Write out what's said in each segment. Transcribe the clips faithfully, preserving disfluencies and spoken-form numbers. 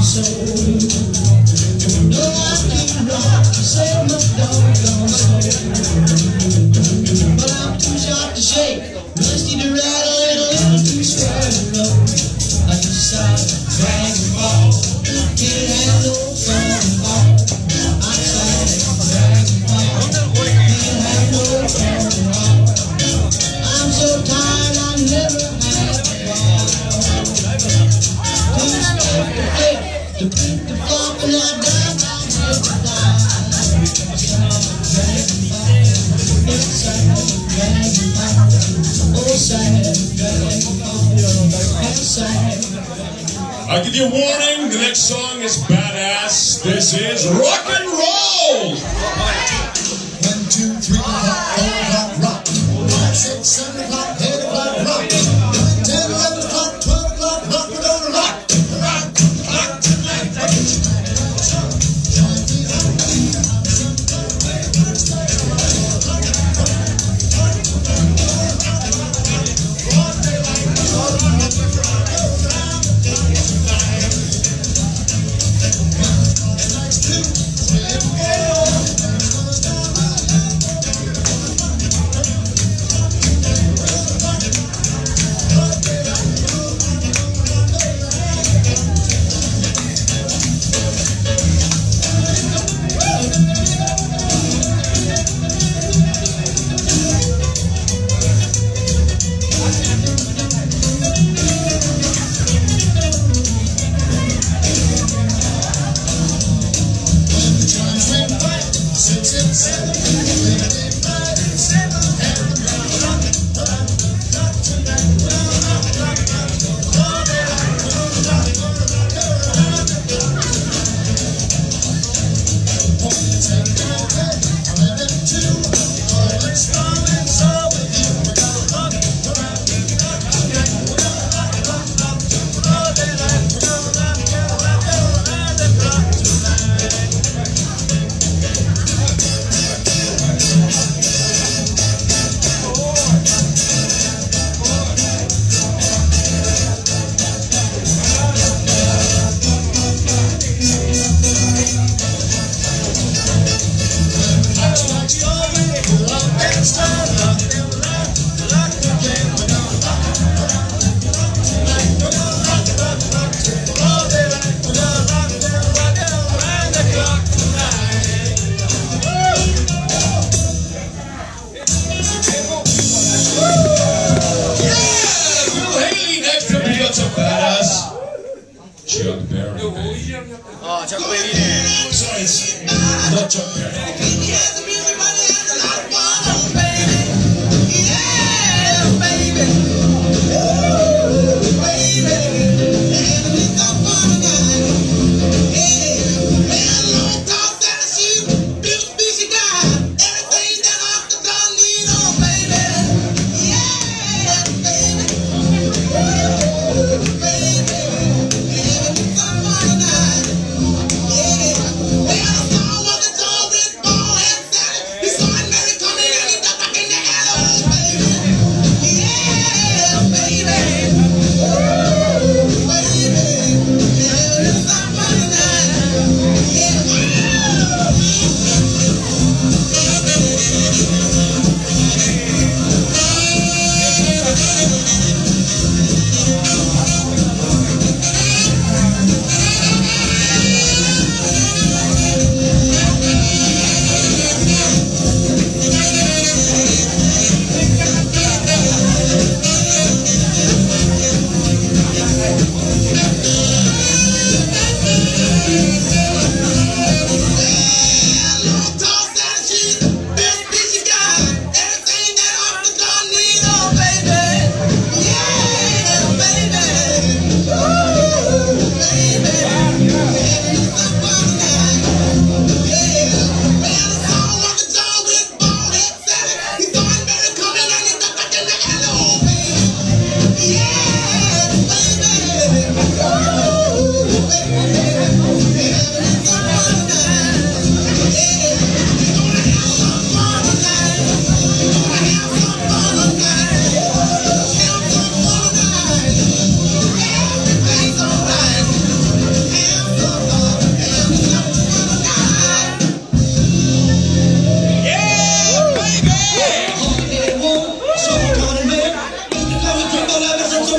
I'll give you a warning, the next song is badass. This is rock and roll! One, two, three o'clock, four o'clock, rock. Five, six, seven o'clock, eight o'clock, rock. Ten, eleven o'clock, twelve o'clock, rock. We're gonna rock. Rock, rock tonight. Chuck Berry, baby. Oh, Chuck Berry ne. Sorry, it's not Chuck Berry. Well, I saw what the dog was born.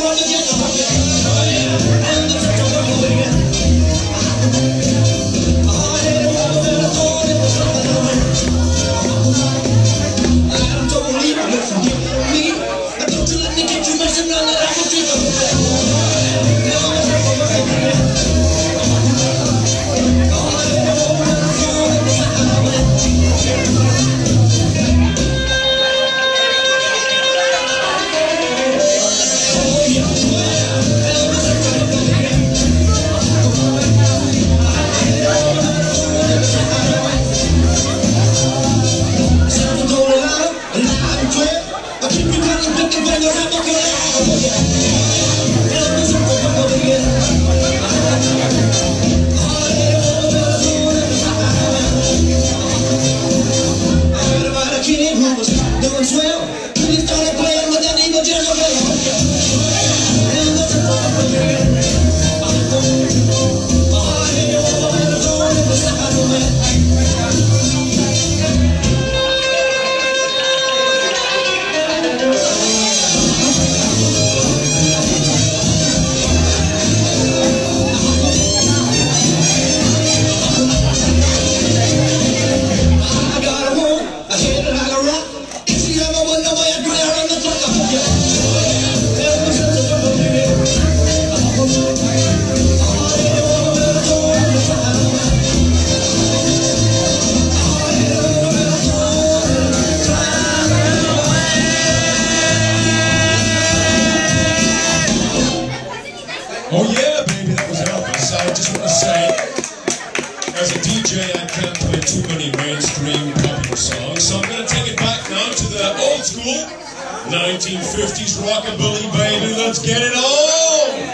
Oh yeah, baby, that was Elvis. I just want to say, as a D J, I can't play too many mainstream popular songs, so I'm going to take it back now to the old school nineteen fifties rockabilly, baby. Let's get it on!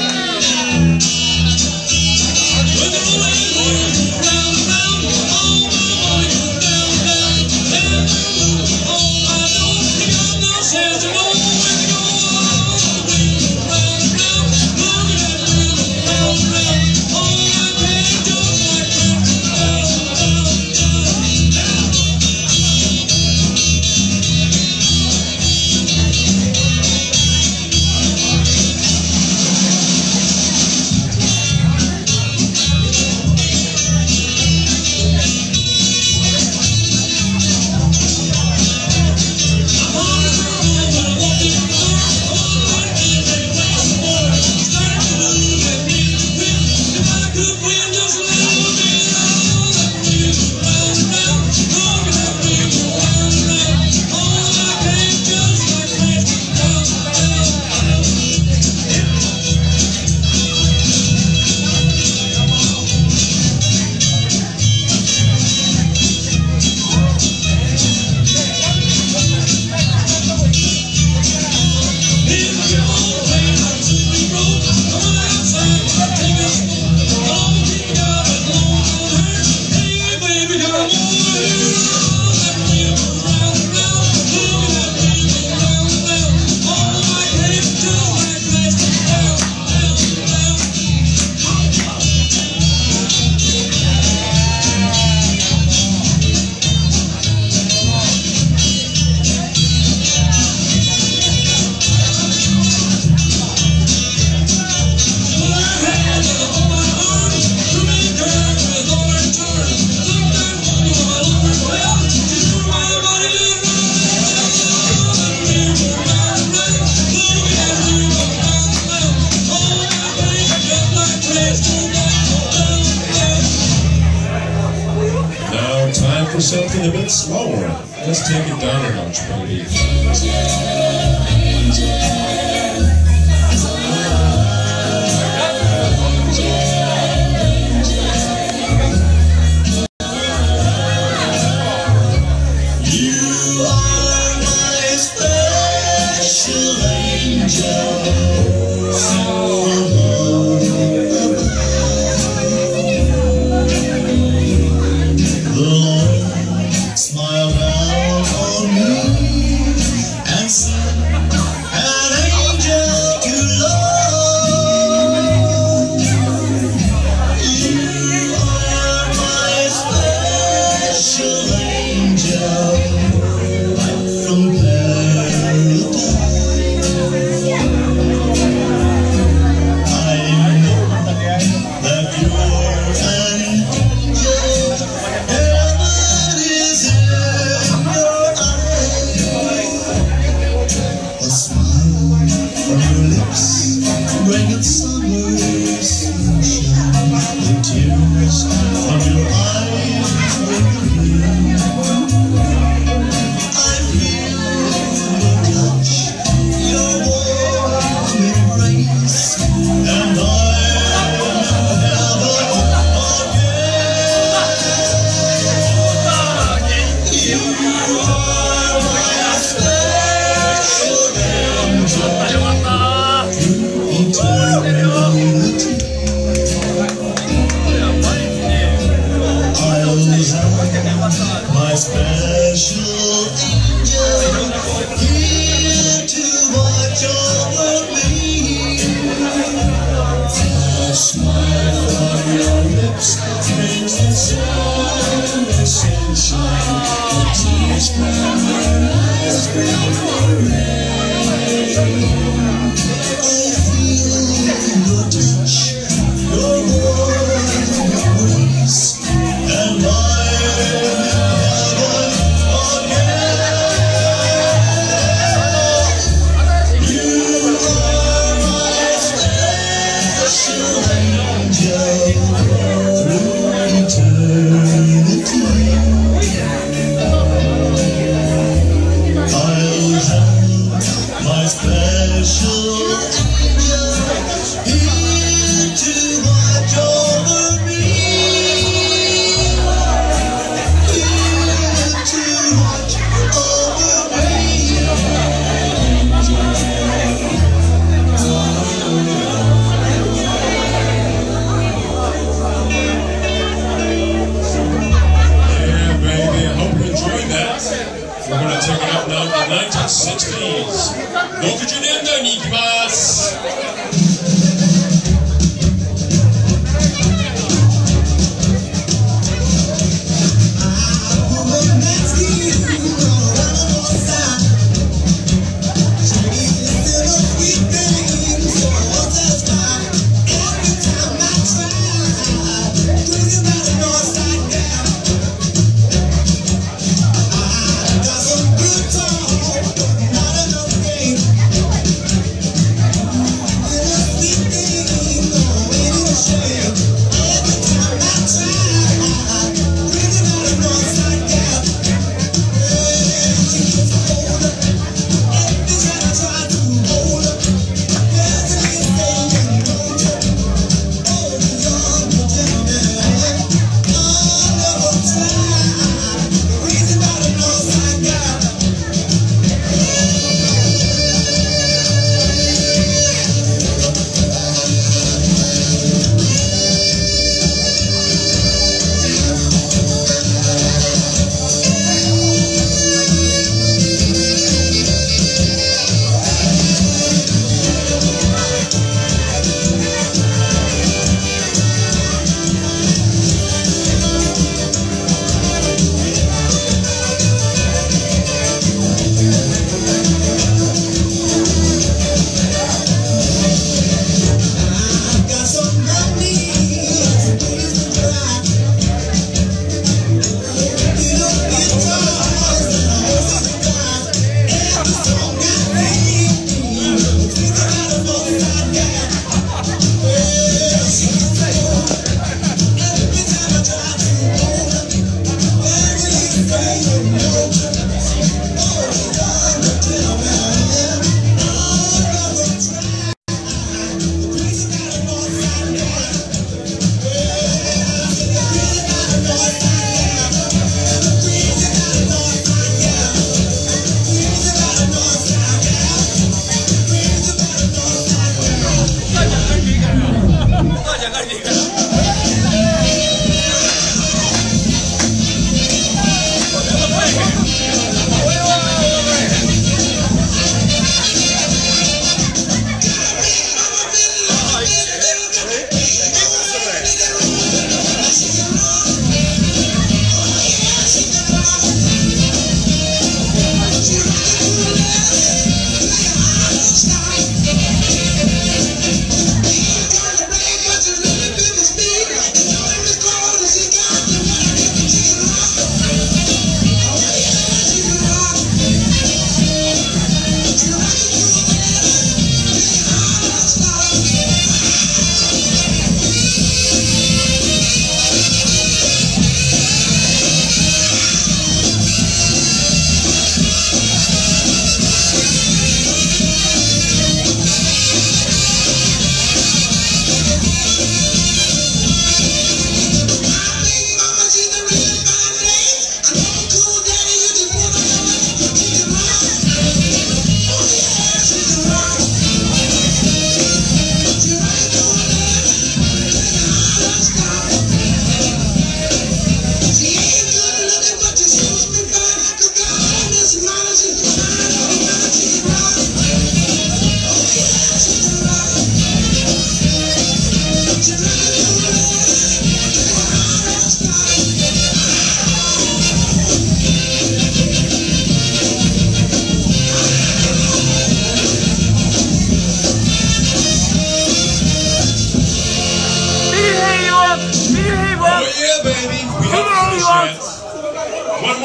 For something a bit slower. Let's take it down a notch, baby. You are my special angel. Smile down on me and say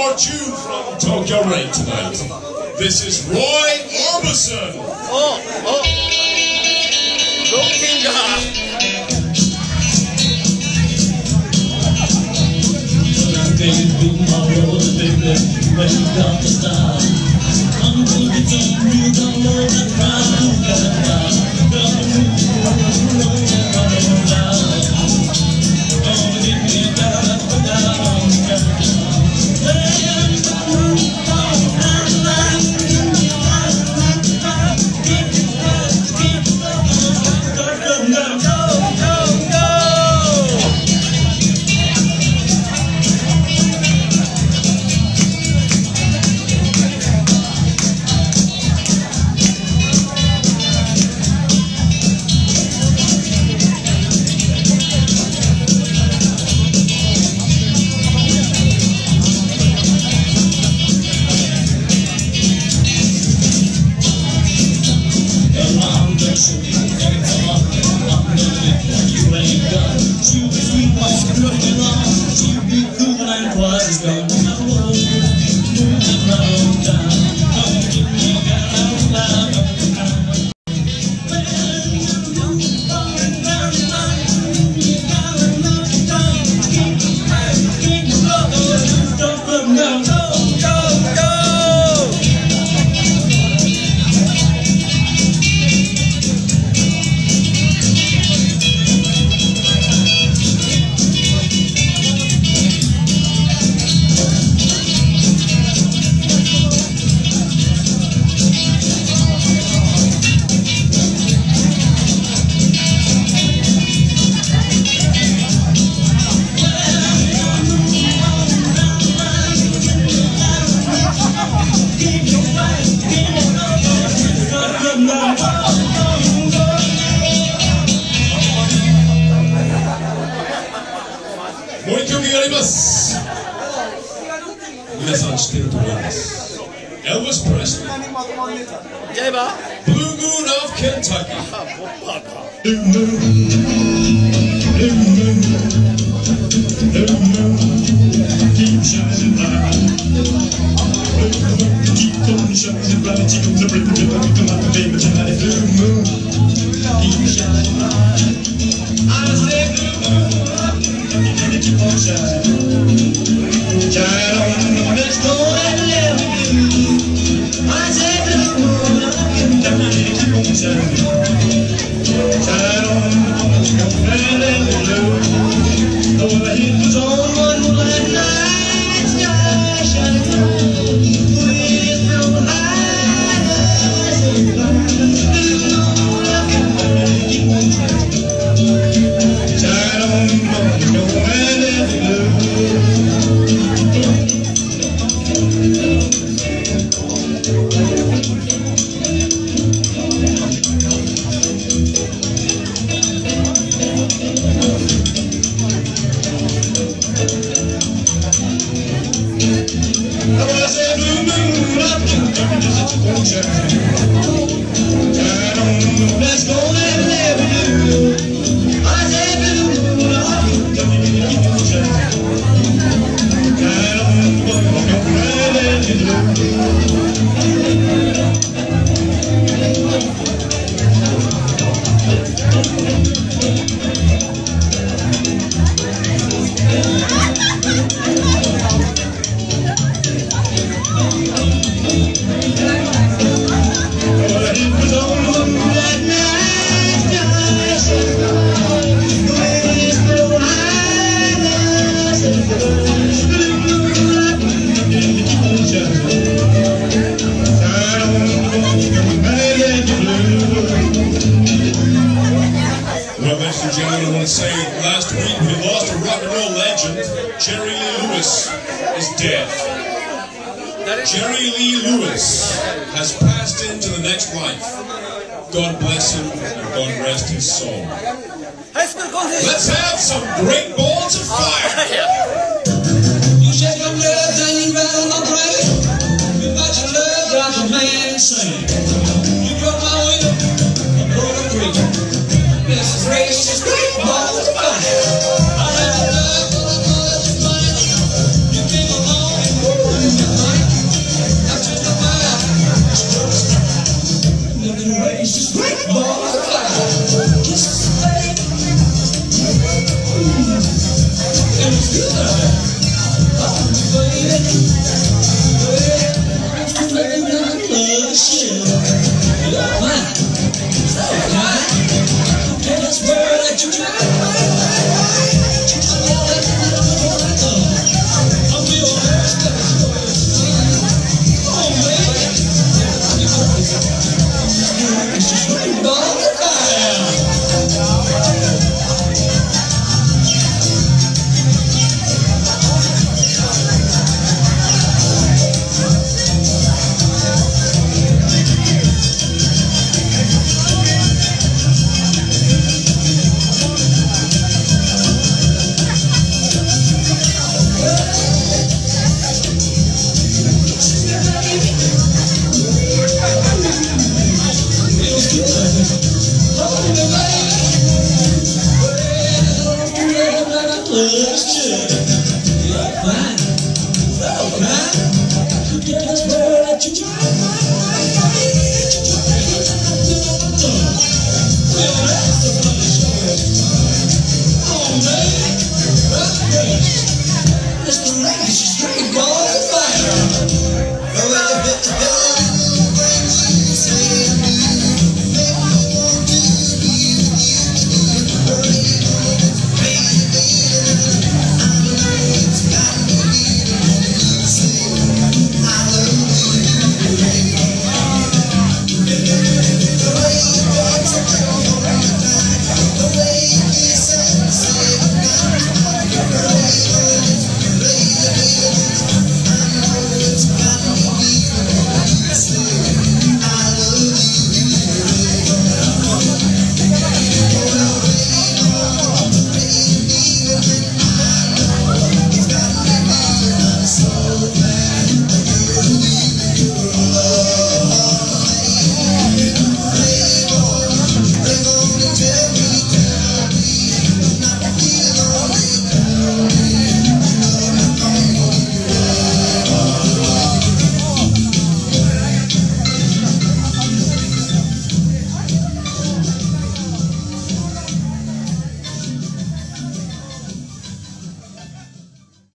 more tune from TokyoRake tonight. This is Roy Orbison. Oh, oh. Looking up. Baby, tomorrow, baby, when you got the style. I'm gonna get some real down low and proud. Got it now. Got to move forward and running down. Gonna get me down, down, down. Elvis Presley. Blue Moon of Kentucky. Blue moon, blue moon, blue moon, keep shining bright. Keep on shining bright. Keep on the bright, the bright, come on, baby, tonight. Blue moon, keep shining bright. I say blue moon, keep on shining. Shine on, let's go and live with you. I say blue moon, keep on shining. Shine on, let's go and live with you. Though the heat was on one black night, sky shining through. With no high, keep on shining. Shine on, let's go and live with you. Let's go and live with you. I said blue moon, I'll keep on shining. Shine on, let's go and live with you. Well, ladies and gentlemen, I want to say last week we lost a rock and roll legend. Jerry Lee Lewis is dead. Jerry Lee Lewis has passed into the next life. God bless him and God rest his soul. Let's have some great balls of fire. You shake your nerves and you rattle my brain. You got your love like a man insane. You broke my will, I broke a creek. This is racist, great balls of fire. I have a love for the boys of mine. You came along and Let's check.